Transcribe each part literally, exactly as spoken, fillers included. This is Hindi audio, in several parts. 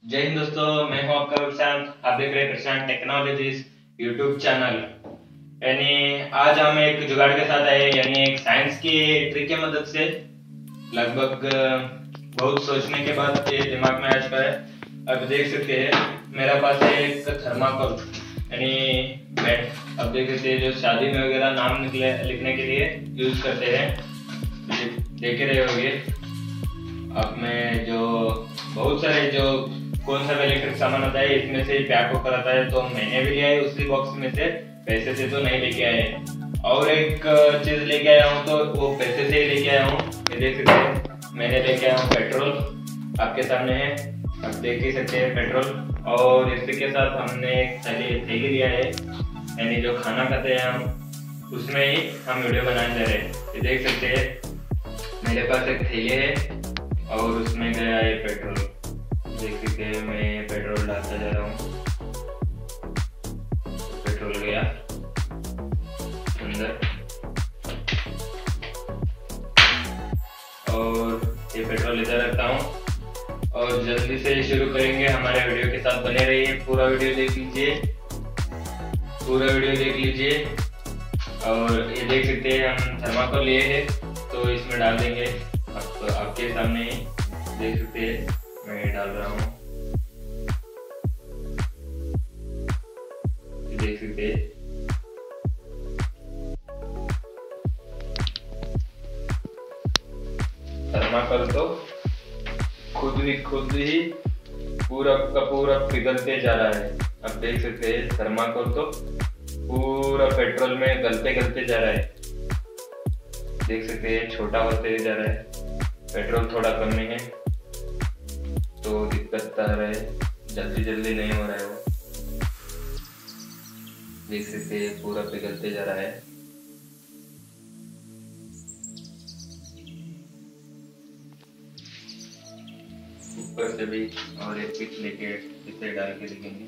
जय हिंद दोस्तों, मैं हूं आपका प्रशांत। आप देख रहे हैं प्रशांत टेक्नोलॉजीज यूट्यूब चैनल। यानी आज हम एक जुगाड़ के साथ आए, यानी एक साइंस की ट्रिक की मदद से लगभग बहुत सोचने के बाद ये दिमाग में आ चुका है। अब देख सकते हैं मेरे पास है एक थर्माकोल, यानी बैट। अब देख सकते हैं जो शादी में वगैरह नाम निकले लिखने के लिए यूज करते हैं, देख रहे होंगे आप में जो बहुत सारे जो कौन सा इलेक्ट्रिक सामान होता है इसमें से पैक होकर आता है। तो मैंने भी लिया है उसी बॉक्स में से, पैसे से तो नहीं लेके आए। और एक चीज लेके आया हूँ तो वो पैसे से ही लेके आया हूँ। ये देख सकते हैं मैंने लेके आया हूँ पेट्रोल, आपके सामने है, आप देख ही सकते हैं पेट्रोल। और इसी के साथ हमने एक थैली थैली लिया है, यानी जो खाना खाते हैं हम उसमें ही हम वीडियो बनाने जा रहे हैं। ये देख सकते हैं मेरे पास एक थैली है और उसमें गया है पेट्रोल। देख सकते हैं मैं पेट्रोल डालता जा रहा हूँ, पेट्रोल गया अंदर। और ये पेट्रोल इधर रखता हूँ और जल्दी से शुरू करेंगे। हमारे वीडियो के साथ बने रहिए, पूरा वीडियो देख लीजिए, पूरा वीडियो देख लीजिए। और ये देख सकते हैं हम थर्माकोल लिए है तो इसमें डाल देंगे। आप तो आपके सामने ही देख सकते हैं मैं डाल रहा हूँ, देख सकते हैं। थर्माकोल तो खुद ही खुद ही पूरा का पूरा पिघलते जा रहा है। अब देख सकते हैं थर्माकोल तो पूरा पेट्रोल में गलते गलते जा रहा है। देख सकते हैं छोटा होते जा रहा है, पेट्रोल थोड़ा कम में है तो दिक्कत आ रहा है, जल्दी जल्दी नहीं हो रहा है वो। देख सकते हैं पूरा पिघलते जा रहा है। ऊपर से भी और एक पिच लेके इसे डाल के देखेंगे।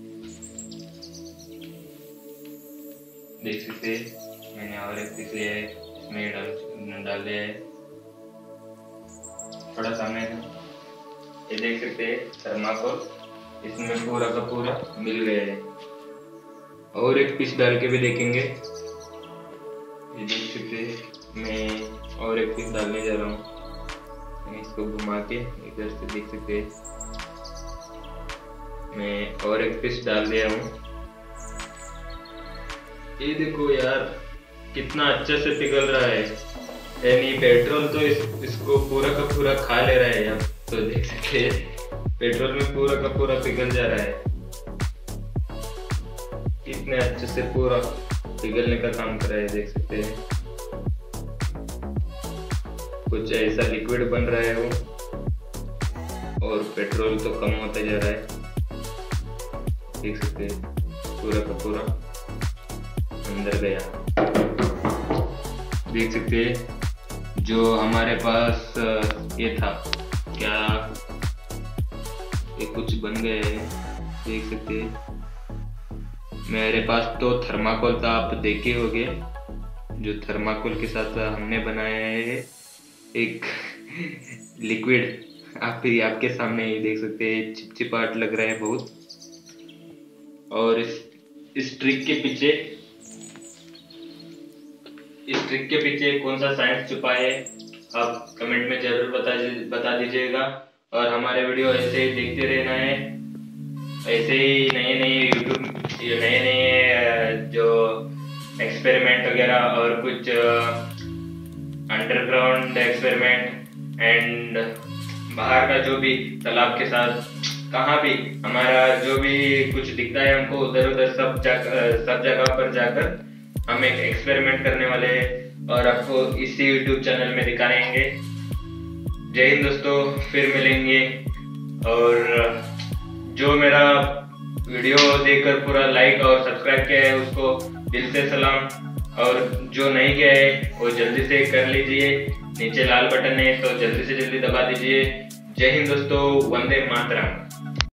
देख सकते हैं मैंने और एक पिच लिया है, इसमें डाल डाल दिया है थोड़ा सामने से। ये देख सकते हैं थर्माकोल इसमें पूरा का पूरा मिल गया है। और एक पीस डाल के भी देखेंगे। ये देख सकते हैं मैं और एक पीस डालने जा रहा हूँ, इसको घुमा के इधर से देख सकते हैं मैं और एक पीस डाल दिया हूँ। ये देखो यार कितना अच्छे से पिघल रहा है, यानी पेट्रोल तो इस, इसको पूरा का पूरा खा ले रहा है। अब तो देख सकते हैं पेट्रोल में पूरा का पूरा पिघल जा रहा है। कितने अच्छे से पूरा पिघलने का काम कर रहा है, देख सकते हैं। कुछ ऐसा लिक्विड बन रहा है वो, और पेट्रोल तो कम होता जा रहा है। देख सकते हैं पूरा का पूरा अंदर गया। देख सकते हैं जो हमारे पास ये था क्या, ये कुछ बन गया है। देख सकते हैं मेरे पास तो थर्माकोल था, आप देखे होंगे जो थर्माकोल के साथ हमने बनाया है एक लिक्विड। आप भी आपके सामने ही देख सकते हैं, चिपचिपाहट लग रहा है बहुत। और इस इस ट्रिक के पीछे इस ट्रिक के पीछे कौन सा साइंस छुपा है आप कमेंट में जरूर बता बता दीजिएगा। और हमारे वीडियो ऐसे ही देखते रहना है, ऐसे ही नए नए यूट्यूब नए नए जो एक्सपेरिमेंट वगैरह और कुछ अंडरग्राउंड एक्सपेरिमेंट एंड बाहर का जो भी तालाब के साथ कहाँ भी हमारा जो भी कुछ दिखता है हमको उधर उधर सब जगह सब जगह पर जाकर हम एक एक्सपेरिमेंट करने वाले हैं और आपको इसी यूट्यूब चैनल में दिखाएंगे। जय हिंद दोस्तों, फिर मिलेंगे। और जो मेरा वीडियो देखकर पूरा लाइक और सब्सक्राइब किया है उसको दिल से सलाम, और जो नहीं किया है वो जल्दी से कर लीजिए। नीचे लाल बटन है तो जल्दी से जल्दी दबा दीजिए। जय हिंद दोस्तों, वंदे मातरम।